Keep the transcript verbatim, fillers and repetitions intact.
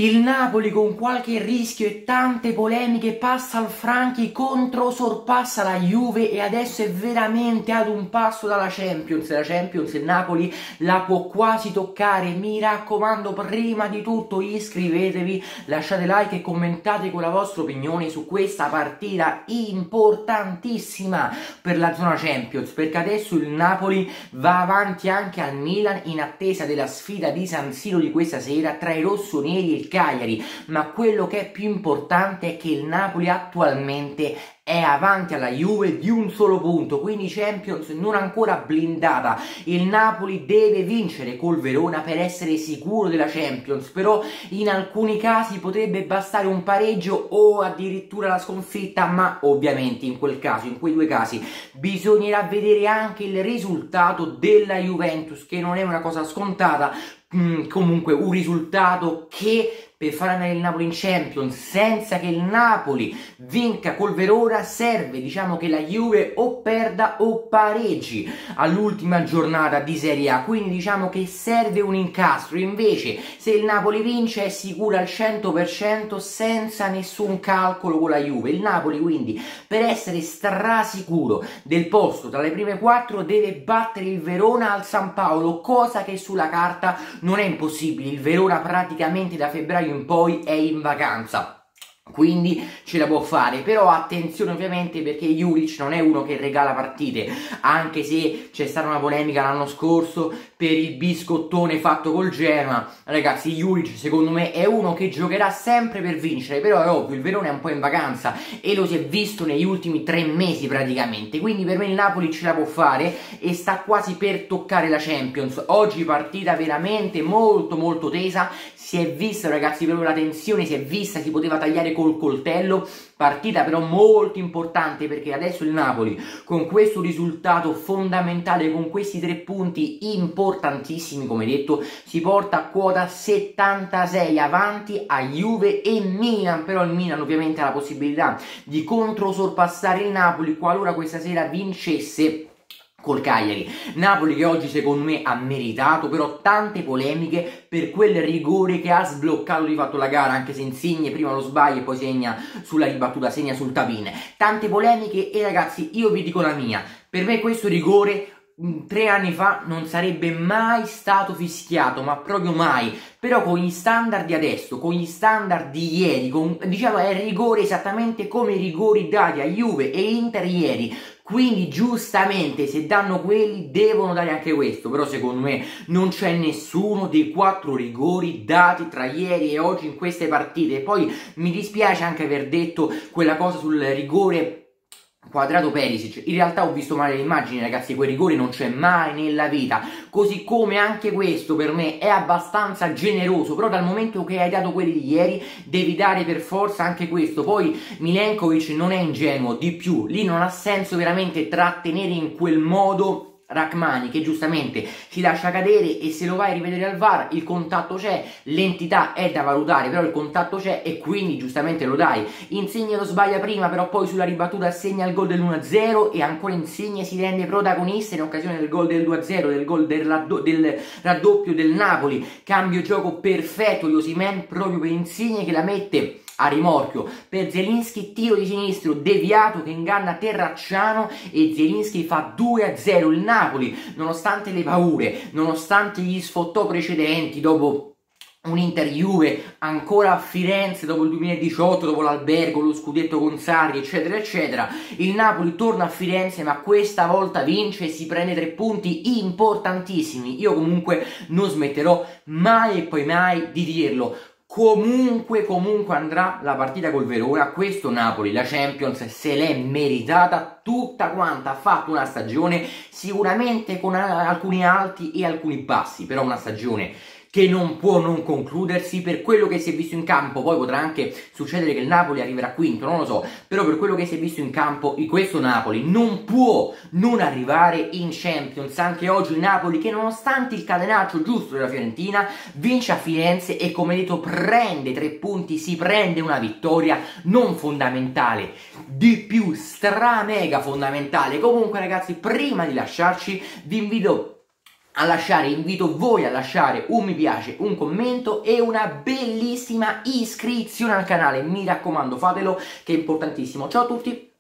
Il Napoli con qualche rischio e tante polemiche passa al Franchi contro, sorpassa la Juve e adesso è veramente ad un passo dalla Champions. La Champions il Napoli la può quasi toccare. Mi raccomando, prima di tutto iscrivetevi, lasciate like e commentate con la vostra opinione su questa partita importantissima per la zona Champions, perché adesso il Napoli va avanti anche al Milan in attesa della sfida di San Siro di questa sera tra i rossoneri e il Cagliari. Ma quello che è più importante è che il Napoli attualmente è avanti alla Juve di un solo punto, quindi Champions non ancora blindata. Il Napoli deve vincere col Verona per essere sicuro della Champions, però in alcuni casi potrebbe bastare un pareggio o addirittura la sconfitta, ma ovviamente in quel caso, in quei due casi, bisognerà vedere anche il risultato della Juventus, che non è una cosa scontata. Mm, comunque un risultato che per far andare il Napoli in Champions senza che il Napoli vinca col Verona serve, diciamo, che la Juve o perda o pareggi all'ultima giornata di Serie A, quindi diciamo che serve un incastro. Invece se il Napoli vince è sicuro al cento per cento senza nessun calcolo con la Juve. Il Napoli quindi per essere strasicuro del posto tra le prime quattro deve battere il Verona al San Paolo, cosa che sulla carta non è impossibile. Il Verona praticamente da febbraio in poi è in vacanza, quindi ce la può fare. Però attenzione ovviamente, perché Juric non è uno che regala partite, anche se c'è stata una polemica l'anno scorso per il biscottone fatto col Genoa. Ragazzi, Juric secondo me è uno che giocherà sempre per vincere, però è ovvio, il Verona è un po' in vacanza e lo si è visto negli ultimi tre mesi praticamente, quindi per me il Napoli ce la può fare e sta quasi per toccare la Champions. Oggi partita veramente molto molto tesa, si è vista, ragazzi, proprio la tensione si è vista, si poteva tagliare col coltello. Partita però molto importante, perché adesso il Napoli con questo risultato fondamentale, con questi tre punti importantissimi come detto, si porta a quota settantasei avanti a Juve e Milan. Però il Milan ovviamente ha la possibilità di controsorpassare il Napoli qualora questa sera vincesse col Cagliari. Napoli che oggi secondo me ha meritato però tante polemiche per quel rigore che ha sbloccato di fatto la gara, anche se Insigne prima lo sbaglia e poi segna sulla ribattuta, segna sul tapin. Tante polemiche e ragazzi, io vi dico la mia, per me questo rigore tre anni fa non sarebbe mai stato fischiato, ma proprio mai. Però con gli standard di adesso, con gli standard di ieri, con, diciamo è rigore esattamente come i rigori dati a Juve e Inter ieri, quindi giustamente se danno quelli devono dare anche questo. Però secondo me non c'è nessuno dei quattro rigori dati tra ieri e oggi in queste partite. E poi mi dispiace anche aver detto quella cosa sul rigore Quadrato Perisic. In realtà ho visto male le immagini, ragazzi, quel rigore non c'è mai nella vita, così come anche questo per me è abbastanza generoso, però dal momento che hai dato quelli di ieri devi dare per forza anche questo. Poi Milenkovic non è ingenuo, di più, lì non ha senso veramente trattenere in quel modo Rachmani, che giustamente si lascia cadere, e se lo vai a rivedere al V A R il contatto c'è, l'entità è da valutare, però il contatto c'è e quindi giustamente lo dai. Insigne lo sbaglia prima, però poi sulla ribattuta segna il gol dell'uno a zero e ancora Insigne si rende protagonista in occasione del gol del due a zero, del gol del, raddo del raddoppio del Napoli. Cambio gioco perfetto di Osimhen proprio per Insigne, che la mette a rimorchio per Zielinski, tiro di sinistro deviato che inganna Terracciano e Zielinski fa due a zero. Il Napoli, nonostante le paure, nonostante gli sfottò precedenti dopo un Inter Juve ancora a Firenze dopo il duemiladiciotto, dopo l'albergo, lo scudetto con Sarri eccetera eccetera, il Napoli torna a Firenze ma questa volta vince e si prende tre punti importantissimi. Io comunque non smetterò mai e poi mai di dirlo. Comunque, comunque andrà la partita col Verona, questo Napoli la Champions se l'è meritata tutta quanta, ha fatto una stagione sicuramente con alcuni alti e alcuni bassi, però una stagione che non può non concludersi per quello che si è visto in campo. Poi potrà anche succedere che il Napoli arriverà quinto, non lo so, però per quello che si è visto in campo questo Napoli non può non arrivare in Champions. Anche oggi il Napoli, che nonostante il catenaccio giusto della Fiorentina vince a Firenze e come detto prende tre punti, si prende una vittoria non fondamentale, di più stra mega fondamentale. Comunque ragazzi, prima di lasciarci vi invito a lasciare, invito voi a lasciare un mi piace, un commento e una bellissima iscrizione al canale, mi raccomando fatelo che è importantissimo. Ciao a tutti!